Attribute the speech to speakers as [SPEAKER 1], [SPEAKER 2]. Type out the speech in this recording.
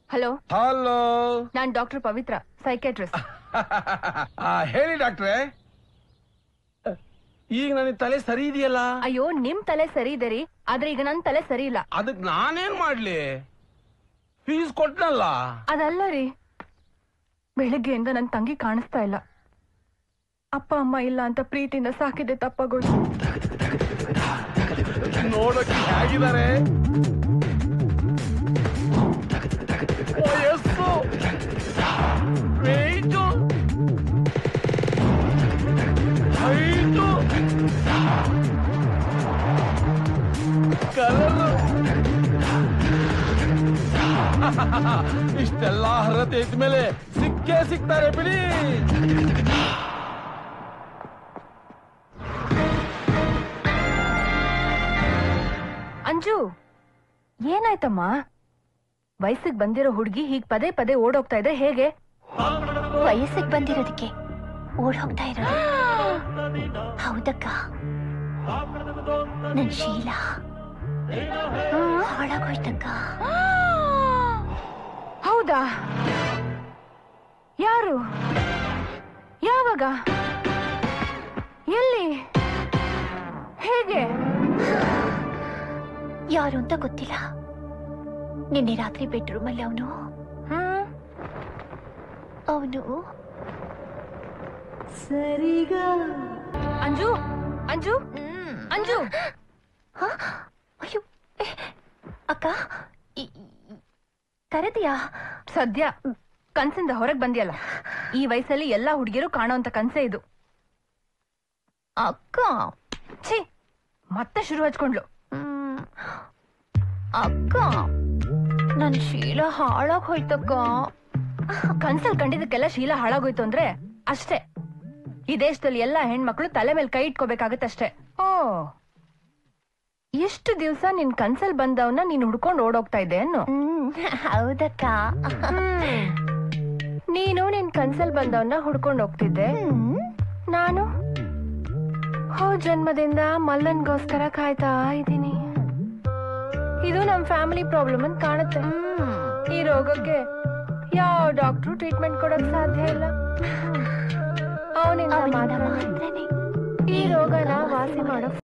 [SPEAKER 1] Hello
[SPEAKER 2] hello,
[SPEAKER 1] ನಾನ್ doctor Pavitra, psychiatrist.
[SPEAKER 2] ಹೇಳಿ ಡಾಕ್ಟ್ರೆ. ಈಗ ನನಗೆ ತಲೆ ಸರಿ ಇದೆಯಲ್ಲ?
[SPEAKER 1] ಅಯ್ಯೋ, ನಿಮ್ ತಲೆ ಸರಿ ಇದೆ ರೀ, ಆದ್ರೆ ಈಗ ನನ್ ತಲೆ ಸರಿ ಇಲ್ಲ.
[SPEAKER 2] ಅದಕ್ ನಾನೇನ್ ಮಾಡ್ಲಿ? ಫೀಸ್ ಕೊಟ್ನಲ್ಲ.
[SPEAKER 1] ಅದಲ್ಲ ರೀ, ಬೆಳಗ್ಗೆಯಿಂದ ನನ್ ತಂಗಿ ಕಾಣಿಸ್ತಾ ಇಲ್ಲ. ಅಪ್ಪ ಅಮ್ಮ ಇಲ್ಲ ಅಂತ ಪ್ರೀತಿಯಿಂದ ಸಾಕಿದೆ ತಪ್ಪಾಗೋಯ್ತು.
[SPEAKER 2] ನೋಡಕ್ಕೆ ಹೇಗಿದ್ದಾರೆ? ವಯಸ್ಸು, ವೆಯ್ಟು, ಹೈಟು, ಕಲರು, ಇಷ್ಟೆಲ್ಲ ಹರತೆ ಇದ್ಮೇಲೆ ಸಿಕ್ಕೇ ಸಿಗ್ತಾರೆ ಬಿಡಿ.
[SPEAKER 1] ಅಂಜು, ಏನಾಯ್ತಮ್ಮ? ವಯಸ್ಸಿಗೆ ಬಂದಿರೋ ಹುಡುಗಿ ಹೀಗ್ ಪದೇ ಪದೇ ಓಡೋಗ್ತಾ ಇದ್ರೆ ಹೇಗೆ?
[SPEAKER 3] ವಯಸ್ಸಿಗೆ ಬಂದಿರೋದಕ್ಕೆ ಓಡ್ ಹೋಗ್ತಾ ಇರೋದು? ಹೌದಕ್ಕ, ನನ್ ಶೀಲ ಹಾಳಾಗೋಯ್ತಕ್ಕ.
[SPEAKER 1] ಹೌದಾ? ಯಾರು? ಯಾವಾಗ? ಎಲ್ಲಿ? ಹೇಗೆ?
[SPEAKER 3] ಯಾರು ಅಂತ ಗೊತ್ತಿಲ್ಲ. ನಿನ್ನೆ ರಾತ್ರಿ ಬೆಡ್ರೂಮ್ ಅಲ್ಲಿ ಅವನು ಸರಿಗ.
[SPEAKER 1] ಅಂಜು, ಅಂಜು, ಅಂಜು.
[SPEAKER 3] ಅಯ್ಯೋ ಅಕ್ಕ, ಕರೆದಿಯಾ?
[SPEAKER 1] ಸದ್ಯ ಕನ್ಸಿಂದ ಹೊರಗ್ ಬಂದಿಯಲ್ಲ. ಈ ವಯಸ್ಸಲ್ಲಿ ಎಲ್ಲಾ ಹುಡುಗಿಯರು ಕಾಣೋಂತ ಕನ್ಸೇ ಇದು.
[SPEAKER 3] ಅಕ್ಕ,
[SPEAKER 1] ಛೀ, ಮತ್ತೆ ಶುರು ಹಚ್ಕೊಂಡ್ಲು.
[SPEAKER 3] ಅಕ್ಕ, ನನ್ ಶೀಲ ಹಾಳಾಗ್ ಹೋಯ್ತಕ್ಕ.
[SPEAKER 1] ಕನ್ಸಲ್ ಕಂಡಿದ್ದಕ್ಕೆಲ್ಲ ಶೀಲ ಹಾಳಾಗೋಯ್ತು ಅಂದ್ರೆ ಅಷ್ಟೇ. ಈ ದೇಶದಲ್ಲಿ ಎಲ್ಲಾ ಹೆಣ್ಮಕ್ಳು ತಲೆ ಮೇಲೆ ಕೈ ಇಟ್ಕೋಬೇಕಾಗತ್ತಷ್ಟೇ. ಓ, ಎಷ್ಟು ದಿವ್ಸ ನಿನ್ ಕನ್ಸಲ್ ಬಂದವನ್ನ ನೀನ್ ಹುಡ್ಕೊಂಡ್ ಓಡೋಗ್ತಾ ಇದ್ದೆ ಅನ್ನು?
[SPEAKER 3] ಹೌದಕ್ಕ.
[SPEAKER 1] ನೀನು ನಿನ್ ಕನ್ಸಲ್ ಬಂದವನ್ನ ಹುಡ್ಕೊಂಡ್ ಹೋಗ್ತಿದ್ದೆ. ನಾನು ಜನ್ಮದಿಂದ ಮಲ್ಲನ್ಗೋಸ್ಕರ ಕಾಯ್ತಾ ಇದ್ದೀನಿ. ಇದು ನಮ್ ಫ್ಯಾಮಿಲಿ ಪ್ರಾಬ್ಲಮ್ ಅಂತ ಕಾಣುತ್ತೆ. ಈ ರೋಗಕ್ಕೆ ಯಾವ ಡಾಕ್ಟ್ರು ಟ್ರೀಟ್ಮೆಂಟ್ ಕೊಡಕ್ ಸಾಧ್ಯ ಇಲ್ಲ. ಅವನಿಂದ ಮಾತ್ರ ಈ ರೋಗನ ವಾಸಿ ಮಾಡೋ